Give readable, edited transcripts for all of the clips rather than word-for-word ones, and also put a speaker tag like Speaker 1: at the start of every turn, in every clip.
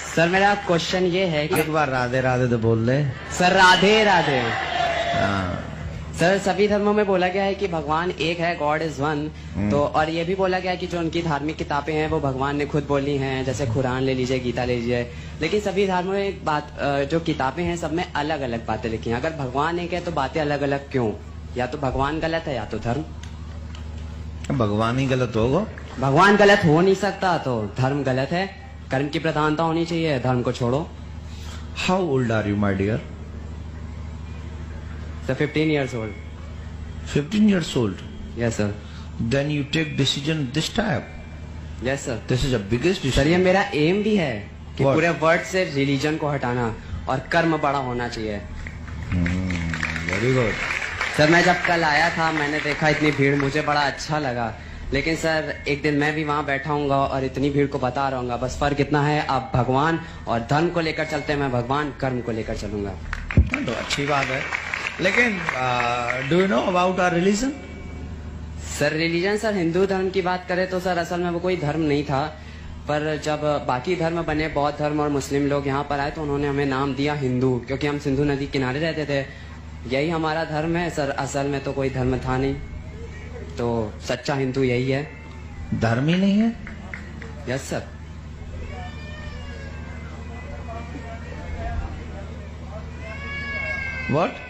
Speaker 1: Sir मेरा question ये है कि
Speaker 2: एक बार राधे राधे तो बोल दे।
Speaker 1: सर राधे राधे।
Speaker 2: हाँ।
Speaker 1: सर सभी धर्मों में बोला गया है कि भगवान एक है, गॉड इज वन। तो और ये भी बोला गया है कि जो उनकी धार्मिक किताबें हैं वो भगवान ने खुद बोली हैं, जैसे कुरान ले लीजिए, गीता ले लीजिए। लेकिन सभी धर्मों में एक बात, जो किताबें हैं सब में अलग अलग बातें लिखी हैं। अगर भगवान एक है तो बातें अलग अलग क्यों? या तो भगवान गलत है या तो धर्म।
Speaker 2: भगवान ही गलत होगा।
Speaker 1: भगवान गलत हो नहीं सकता तो धर्म गलत है। कर्म की प्रधानता होनी चाहिए, धर्म को छोड़ो।
Speaker 2: How old are you my dear?
Speaker 1: Sir, 15 years old.
Speaker 2: 15 years old.
Speaker 1: Yes, sir.
Speaker 2: Then you take decision this type.
Speaker 1: Yes, sir.
Speaker 2: This is a biggest decision.
Speaker 1: Sir ये मेरा एम भी है कि
Speaker 2: What?
Speaker 1: पूरे वर्ल्ड से रिलीजन को हटाना और कर्म बड़ा होना चाहिए।
Speaker 2: Very good.
Speaker 1: सर मैं जब कल आया था मैंने देखा इतनी भीड़, मुझे बड़ा अच्छा लगा। लेकिन सर एक दिन मैं भी वहाँ बैठा हूँगा और इतनी भीड़ को बता रहूँगा। बस फर्क इतना है, आप भगवान और धर्म को लेकर चलते हैं, मैं भगवान कर्म को लेकर चलूंगा।
Speaker 2: तो अच्छी बात है। लेकिन do you know about our religion?
Speaker 1: Sir religion, sir Hindu धर्म की बात करें तो सर असल में वो कोई धर्म नहीं था। पर जब बाकी धर्म बने, बौद्ध धर्म और मुस्लिम लोग यहाँ पर आए तो उन्होंने हमें नाम दिया हिंदू, क्योंकि हम सिंधु नदी किनारे रहते थे। यही हमारा धर्म है सर। असल में तो कोई धर्म था नहीं, तो सच्चा हिंदू यही है।
Speaker 2: धर्म ही नहीं है?
Speaker 1: Yes sir.
Speaker 2: व्हाट?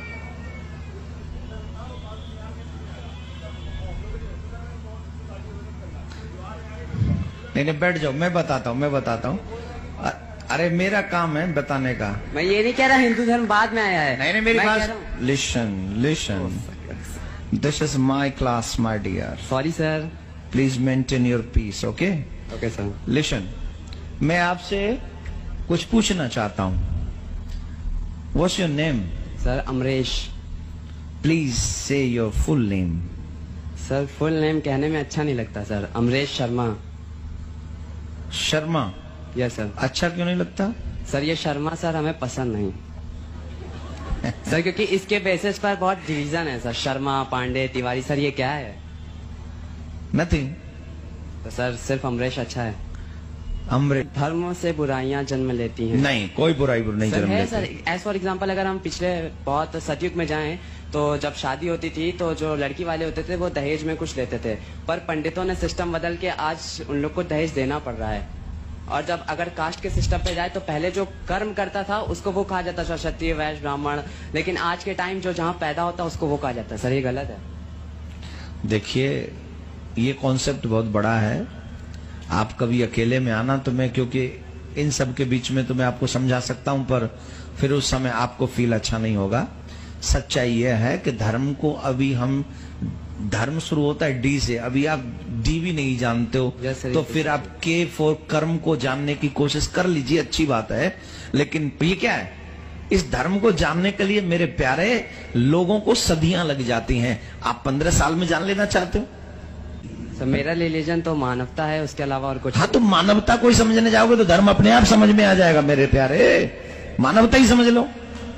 Speaker 2: नहीं बैठ जाओ, मैं बताता हूँ। अरे मेरा काम है बताने का।
Speaker 1: मैं ये नहीं कह रहा हिंदू धर्म बाद में आया है।
Speaker 2: नहीं मेरी बात listen. This is my class my dear.
Speaker 1: Sorry sir.
Speaker 2: Please maintain your peace. Okay
Speaker 1: okay sir.
Speaker 2: Listen, मैं आपसे कुछ पूछना चाहता हूँ। What's your name?
Speaker 1: Sir Amresh.
Speaker 2: Please say your full name.
Speaker 1: Sir full name कहने में अच्छा नहीं लगता sir. Amresh Sharma.
Speaker 2: Sharma?
Speaker 1: Yes sir.
Speaker 2: अच्छा क्यों नहीं लगता?
Speaker 1: सर ये शर्मा सर हमें पसंद नहीं सर, क्योंकि इसके बेसिस पर बहुत डिवीजन है सर। शर्मा, पांडे, तिवारी। सर ये क्या है?
Speaker 2: नथिंग।
Speaker 1: तो सर सिर्फ अमरेश अच्छा है।
Speaker 2: अमरेश।
Speaker 1: धर्मों से बुराइयां जन्म लेती हैं।
Speaker 2: नहीं, कोई बुराई नहीं
Speaker 1: सर
Speaker 2: जन्म
Speaker 1: है
Speaker 2: लेती।
Speaker 1: सर। एज फॉर एग्जाम्पल अगर हम पिछले बहुत सतयुग में जाएं तो जब शादी होती थी तो जो लड़की वाले होते थे वो दहेज में कुछ लेते थे, पर पंडितों ने सिस्टम बदल के आज उन लोग को दहेज देना पड़ रहा है। और जब अगर कास्ट के सिस्टम पे जाए तो पहले जो कर्म करता था उसको वो कहा जाता था क्षत्रिय, वैश्य, ब्राह्मण। लेकिन आज के टाइम जो जहाँ पैदा होता है उसको वो कहा जाता है। सर ये गलत है।
Speaker 2: देखिए ये कॉन्सेप्ट बहुत बड़ा है। आप कभी अकेले में आना तो मैं, क्योंकि इन सब के बीच में तो मैं आपको समझा सकता हूं, पर फिर उस समय आपको फील अच्छा नहीं होगा। सच्चाई यह है कि धर्म को अभी हम, धर्म शुरू होता है डी से, अभी आप डी भी नहीं जानते हो। तो फिर आप के फॉर कर्म को जानने की कोशिश कर लीजिए, अच्छी बात है। लेकिन ये क्या है, इस धर्म को जानने के लिए मेरे प्यारे लोगों को सदियां लग जाती हैं। आप 15 साल में जान लेना चाहते हो?
Speaker 1: सर मेरा रिलीजन तो मानवता है, उसके अलावा और कुछ।
Speaker 2: हाँ तो मानवता को ही समझने जाओगे तो धर्म अपने आप समझ में आ जाएगा मेरे प्यारे। मानवता ही समझ लो।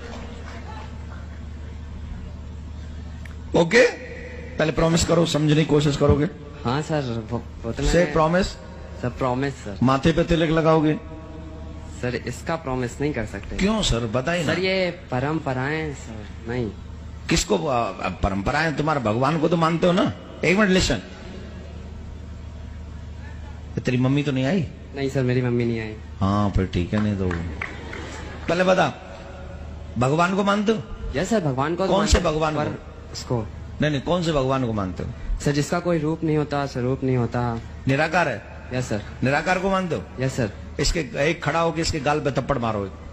Speaker 2: ओके पहले प्रॉमिस करो, समझने की कोशिश करोगे?
Speaker 1: हाँ सर वो तो
Speaker 2: से प्रॉमिस।
Speaker 1: Sir promise sir.
Speaker 2: माथे पे तिलक लगाओगे?
Speaker 1: सर इसका प्रॉमिस नहीं कर सकते।
Speaker 2: क्यों सर, बताइए ना।
Speaker 1: सर ये परंपराएं सर। नहीं।
Speaker 2: किसको परंपराएं? तुम्हारे भगवान को तो मानते हो ना। एक मिनट लिसन। तेरी मम्मी तो नहीं आई?
Speaker 1: नहीं सर मेरी मम्मी नहीं आई।
Speaker 2: हाँ फिर ठीक है, नहीं तो पहले बता, भगवान को मानते हो?
Speaker 1: यस सर भगवान को।
Speaker 2: कौन से भगवान को?
Speaker 1: उसको
Speaker 2: नहीं, कौन से भगवान को मानते हो?
Speaker 1: सर जिसका कोई रूप नहीं होता, स्वरूप नहीं होता।
Speaker 2: निराकार है?
Speaker 1: Yes sir.
Speaker 2: निराकार को मानते हो?
Speaker 1: Yes sir.
Speaker 2: इसके एक खड़ा होकर इसके गाल पे थप्पड़ मारो।